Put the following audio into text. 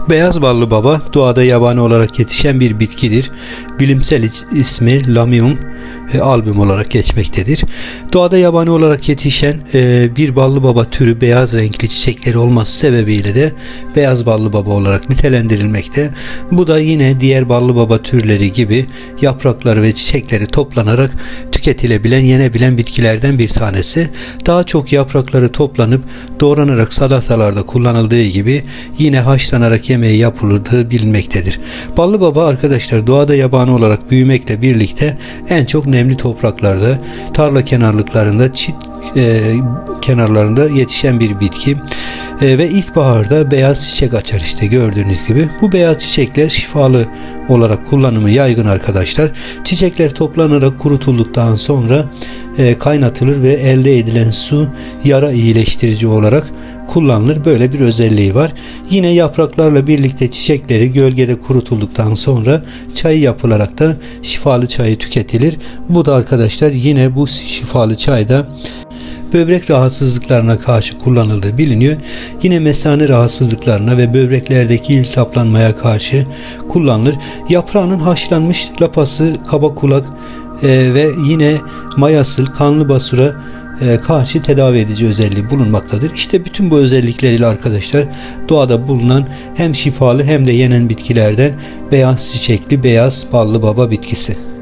Beyaz ballı baba doğada yabani olarak yetişen bir bitkidir. Bilimsel ismi Lamium album olarak geçmektedir. Doğada yabani olarak yetişen bir ballı baba türü beyaz renkli çiçekleri olması sebebiyle de beyaz ballı baba olarak nitelendirilmekte. Bu da yine diğer ballı baba türleri gibi yaprakları ve çiçekleri toplanarak tüketilebilen, yenebilen bitkilerden bir tanesi. Daha çok yaprakları toplanıp doğranarak salatalarda kullanıldığı gibi yine haşlanarak yemeği yapıldığı bilinmektedir. Ballı baba arkadaşlar doğada yabani olarak büyümekle birlikte en çok nemli topraklarda, tarla kenarlıklarında, çit kenarlarında yetişen bir bitki ve ilkbaharda beyaz çiçek açar işte gördüğünüz gibi. Bu beyaz çiçekler şifalı olarak kullanımı yaygın arkadaşlar. Çiçekler toplanarak kurutulduktan sonra kaynatılır ve elde edilen su yara iyileştirici olarak kullanılır. Böyle bir özelliği var. Yine yapraklarla birlikte çiçekleri gölgede kurutulduktan sonra çayı yapılarak da şifalı çayı tüketilir. Bu da arkadaşlar yine bu şifalı çayda böbrek rahatsızlıklarına karşı kullanıldığı biliniyor. Yine mesane rahatsızlıklarına ve böbreklerdeki iltihaplanmaya karşı kullanılır. Yaprağının haşlanmış lapası, kaba kulak ve yine mayasıl, kanlı basura karşı tedavi edici özelliği bulunmaktadır. İşte bütün bu özellikleriyle arkadaşlar doğada bulunan hem şifalı hem de yenen bitkilerden beyaz çiçekli beyaz ballı baba bitkisi.